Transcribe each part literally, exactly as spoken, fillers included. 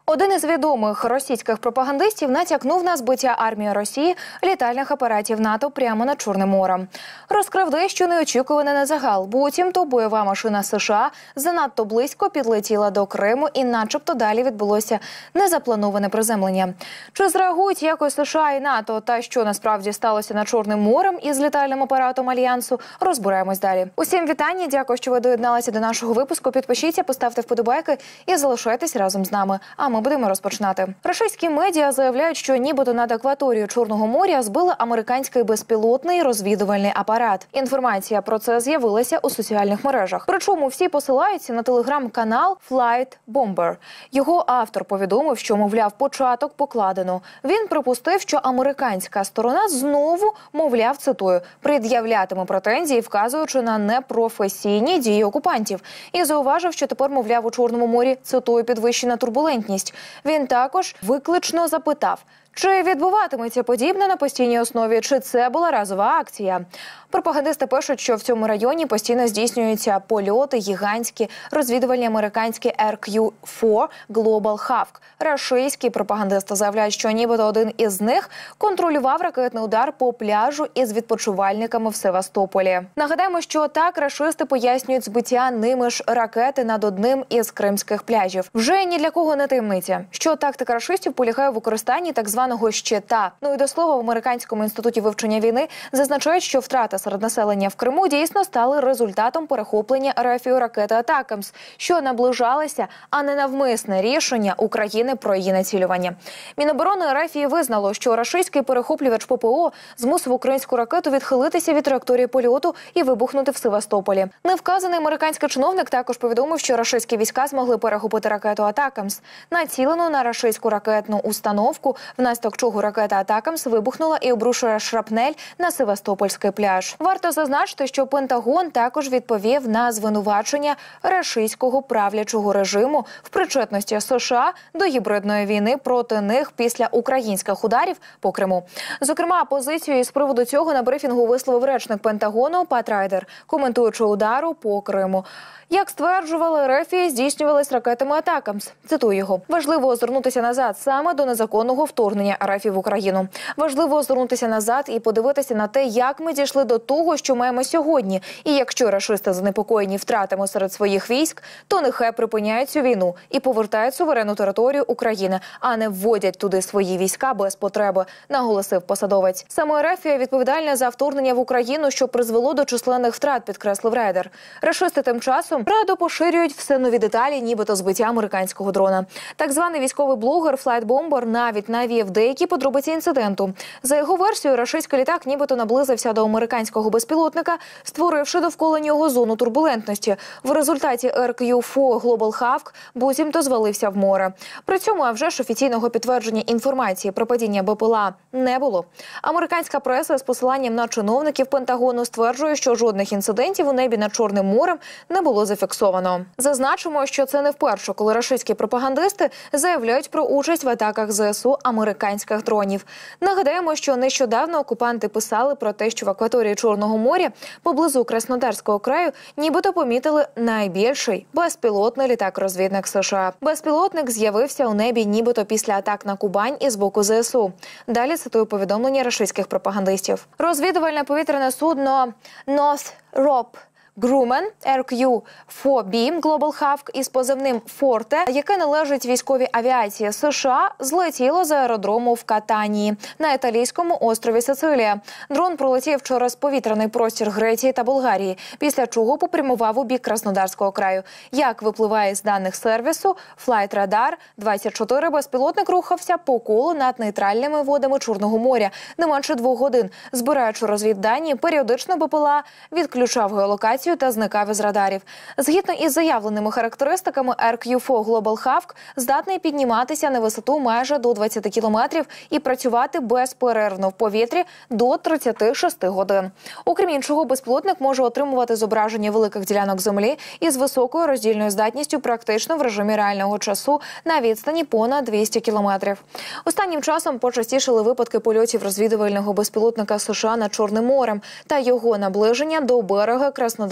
Один із відомих російських пропагандистів натякнув на збиття армії Росії літальних апаратів НАТО прямо над Чорним морем. Розкрив дещо неочікуване на загал. Буцімто бойова машина США занадто близько підлетіла до Криму і начебто далі відбулося незаплановане приземлення. Чи зреагують якось США і НАТО та що насправді сталося над Чорним морем із літальним апаратом Альянсу, розбираємось далі. Усім вітання, дякую, що ви доєдналися до нашого випуску. Підпишіться, поставте вподобайки і залишайтесь разом з нами. А ми будемо розпочинати. Російські медіа заявляють, що нібито над акваторією Чорного моря збили американський безпілотний розвідувальний апарат. Інформація про це з'явилася у соціальних мережах. Причому всі посилаються на телеграм-канал Flight Bomber. Його автор повідомив, що, мовляв, початок покладено. Він припустив, що американська сторона знову, мовляв, цитую, пред'являтиме претензії, вказуючи на непрофесійні дії окупантів. І зауважив, що тепер, мовляв, у Чорному морі, цитую, підвищена турбулентність. Він також виклично запитав, чи відбуватиметься подібне на постійній основі, чи це була разова акція. Пропагандисти пишуть, що в цьому районі постійно здійснюються польоти гігантські розвідувальні американські ер кью фор Global Hawk. Рашистські пропагандисти заявляють, що нібито один із них контролював ракетний удар по пляжу із відпочивальниками в Севастополі. Нагадаємо, що так рашисти пояснюють збиття ними ж ракети над одним із кримських пляжів. Вже ні для кого не таємниця, що тактика рашистів полягає в використанні так званого щита. Ну і до слова, в Американському інституті вивчення війни зазначають, що втрати серед населення в Криму дійсно стали результатом перехоплення РФ ракети «Атакамс», що наближалися, а не навмисне рішення України про її націлювання. Міноборони РФ визнало, що рашистський перехоплювач ППО змусив українську ракету відхилитися від траєкторії польоту і вибухнути в Севастополі. Невказаний американський чиновник також повідомив, що рашистські війська змогли перехопити ракету «Атакамс», націлену на рашистську ракетну установку, внаслідок чого ракета «Атакамс» вибухнула і обрушує шрапнель на Севастопольський пляж. Варто зазначити, що Пентагон також відповів на звинувачення рашистського правлячого режиму в причетності США до гібридної війни проти них після українських ударів по Криму. Зокрема, позицію із приводу цього на брифінгу висловив речник Пентагону Пат Райдер, коментуючи удару по Криму. Як стверджували, РФ здійснювались ракетами «Атакамс». Цитую його. «Важливо озирнутися назад саме до незаконного вторгнення РФ в Україну. Важливо озирнутися назад і подивитися на те, як ми дійшли до того, що маємо сьогодні. І якщо рашисти занепокоєні втратами серед своїх військ, то нехай припиняють цю війну і повертають суверенну територію України, а не вводять туди свої війська без потреби», наголосив посадовець. Саме РФ відповідальна за вторгнення в Україну, що призвело до численних втрат, підкреслив Райдер. Рашисти тим часом радо поширюють все нові деталі, нібито збиття американського дрона. Так званий військовий блогер Flight Bomber навіть навів деякі подробиці інциденту. За його версією, рашистський літак нібито наблизився до американського безпілотника, створивши довкола нього зону турбулентності. В результаті ер кью фор Global Hawk буцімто звалився в море. При цьому, а вже ж офіційного підтвердження інформації про падіння БПЛА не було. Американська преса з посиланням на чиновників Пентагону стверджує, що жодних інцидентів у небі над Чорним морем не було зафіксовано. Зазначимо, що це не вперше, коли рашистські пропагандисти заявляють про участь в атаках зе ес у американських дронів. Нагадаємо, що нещодавно окупанти писали про те, що в акваторії Чорного моря поблизу Краснодарського краю нібито помітили найбільший безпілотний літак-розвідник США. Безпілотник з'явився у небі нібито після атак на Кубань із боку зе ес у. Далі цитую повідомлення рашистських пропагандистів. Розвідувальне повітряне судно Northrop Grumman ер кью фор бі Global Hawk із позивним «Форте», яке належить військовій авіації США, злетіло з аеродрому в Катанії на італійському острові Сицилія. Дрон пролетів через повітряний простір Греції та Болгарії, після чого попрямував у бік Краснодарського краю. Як випливає з даних сервісу Flight Radar двадцять чотири, безпілотник рухався по колу над нейтральними водами Чорного моря не менше двох годин. Збираючи розвіддані, періодично БПЛА відключав геолокацію та зникав із радарів. Згідно із заявленими характеристиками, ер кью фор Global Hawk здатний підніматися на висоту майже до двадцяти кілометрів і працювати безперервно в повітрі до тридцяти шести годин. Окрім іншого, безпілотник може отримувати зображення великих ділянок землі із високою роздільною здатністю практично в режимі реального часу на відстані понад двісті кілометрів. Останнім часом почастішали випадки польотів розвідувального безпілотника США над Чорним морем та його наближення до берега Краснодарського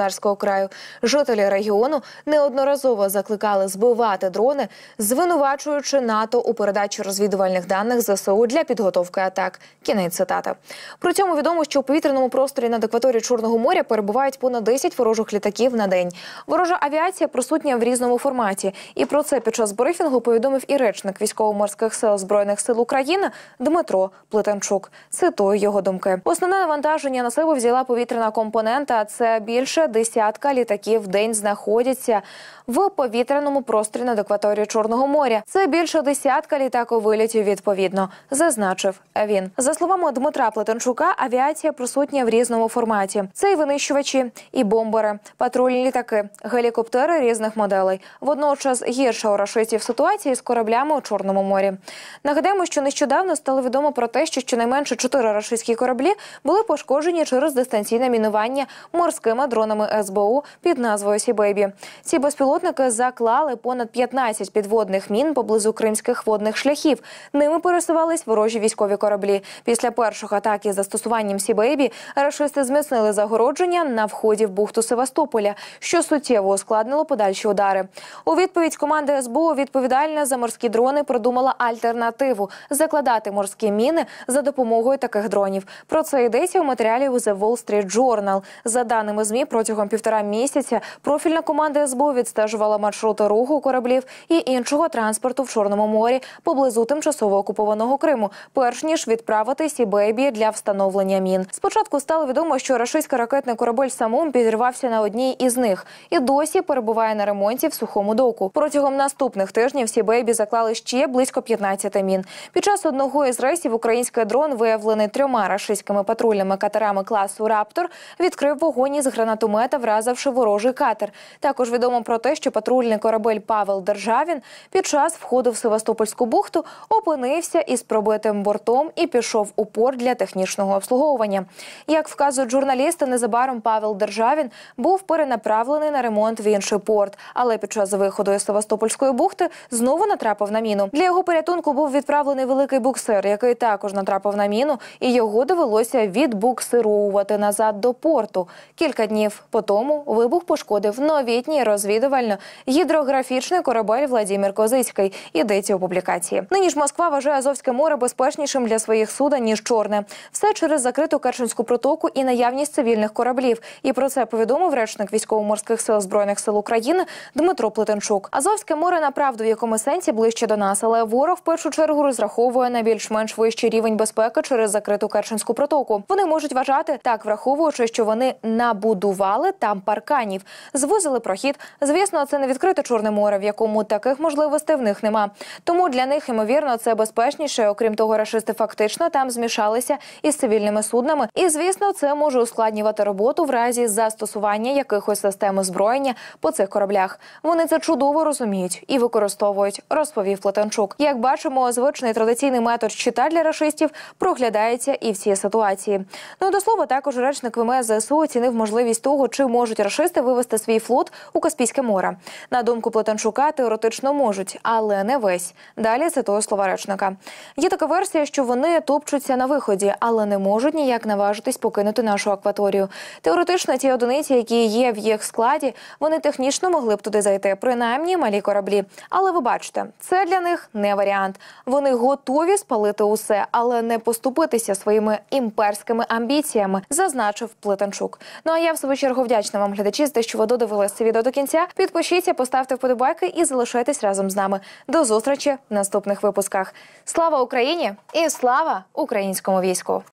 Краснодарського краю. Жителі регіону неодноразово закликали збивати дрони, звинувачуючи НАТО у передачі розвідувальних даних ЗСУ для підготовки атак. Кінець цитати. При цьому відомо, що у повітряному просторі над акваторією Чорного моря перебувають понад десять ворожих літаків на день. Ворожа авіація присутня в різному форматі. І про це під час брифінгу повідомив і речник Військово-морських сил Збройних сил України Дмитро Плетенчук. Цитую його думки. Основне навантаження на себе взяла повітряна компонента. Це більше десятка літаків в день знаходяться в повітряному просторі над акваторією Чорного моря. Це більше десятка літаковилітів відповідно, зазначив він. За словами Дмитра Плетенчука, авіація присутня в різному форматі. Це і винищувачі, і бомбери, патрульні літаки, гелікоптери різних моделей. Водночас гірша у рашистів ситуація з кораблями у Чорному морі. Нагадаємо, що нещодавно стало відомо про те, що щонайменше чотири рашистські кораблі були пошкоджені через дистанційне мінування морськими дронами ес бе у під назвою «Сі Бейбі». Ці безпілотники заклали понад п'ятнадцять підводних мін поблизу кримських водних шляхів. Ними пересувались ворожі військові кораблі. Після перших атак із застосуванням «Сі Бейбі» рашисти зміцнили загородження на вході в бухту Севастополя, що суттєво ускладнило подальші удари. У відповідь команда ес бе у, відповідальна за морські дрони, продумала альтернативу – закладати морські міни за допомогою таких дронів. Про це йдеться у матеріалі у The Wall Street Journal. За даними ЗМІ, протягом півтора місяця профільна команда ес бе у відстежувала маршрути руху кораблів і іншого транспорту в Чорному морі поблизу тимчасово окупованого Криму, перш ніж відправити «Сі Бейбі» для встановлення мін. Спочатку стало відомо, що рашистський ракетний корабель «Самум» підірвався на одній із них і досі перебуває на ремонті в сухому доку. Протягом наступних тижнів «Сі Бейбі» заклали ще близько п'ятнадцяти мін. Під час одного із рейсів український дрон, виявлений трьома рашистськими патрульними катерами класу «Раптор», відкрив вогонь із гранатомета, вразивши ворожий катер. Також відомо про те, що патрульний корабель «Павел Державін» під час входу в Севастопольську бухту опинився із пробитим бортом і пішов у порт для технічного обслуговування. Як вказують журналісти, незабаром Павел Державін був перенаправлений на ремонт в інший порт, але під час виходу із Севастопольської бухти знову натрапив на міну. Для його порятунку був відправлений великий буксир, який також натрапив на міну, і його довелося відбуксировувати назад до порту. Кілька днів по тому вибух пошкодив новітній розвідувально-гідрографічний корабель «Владимир Козицький», йдеться у публікації. Нині ж Москва вважає Азовське море безпечнішим для своїх суден, ніж Чорне. Все через закриту Керченську протоку і наявність цивільних кораблів. І про це повідомив речник Військово-морських сил Збройних сил України Дмитро Плетенчук. Азовське море, направду, в якому сенсі ближче до нас, але ворог в першу чергу розраховує на більш-менш вищий рівень безпеки через закриту Керченську протоку. Вони можуть вважати, так враховуючи, що вони набудували там парканів, звузили прохід. Звісно, це не відкрите Чорне море, в якому таких можливостей в них нема. Тому для них, ймовірно, це безпечніше. Окрім того, рашисти фактично там змішалися із цивільними суднами. І, звісно, це може ускладнювати роботу в разі застосування якихось систем озброєння по цих кораблях. Вони це чудово розуміють і використовують, розповів Плетенчук. Як бачимо, звичний традиційний метод щита для рашистів проглядається і в цій ситуації. Ну, до слова, також речник ВМС зе ес у оцінив можливість того, чи можуть рашисти вивести свій флот у Каспійське море. На думку Плетенчука, теоретично можуть, але не весь. Далі цитую слова речника. Є така версія, що вони топчуться на виході, але не можуть ніяк наважитись покинути нашу акваторію. Теоретично ті одиниці, які є в їх складі, вони технічно могли б туди зайти, принаймні малі кораблі. Але ви бачите, це для них не варіант. Вони готові спалити усе, але не поступитися своїми імперськими амбіціями, зазначив Плетенчук. Ну а я в свою чергу вдячна вам, глядачі, за те, що ви додивилися це відео до кінця. Підпишіться, поставте вподобайки і залишайтесь разом з нами. До зустрічі в наступних випусках. Слава Україні і слава українському війську!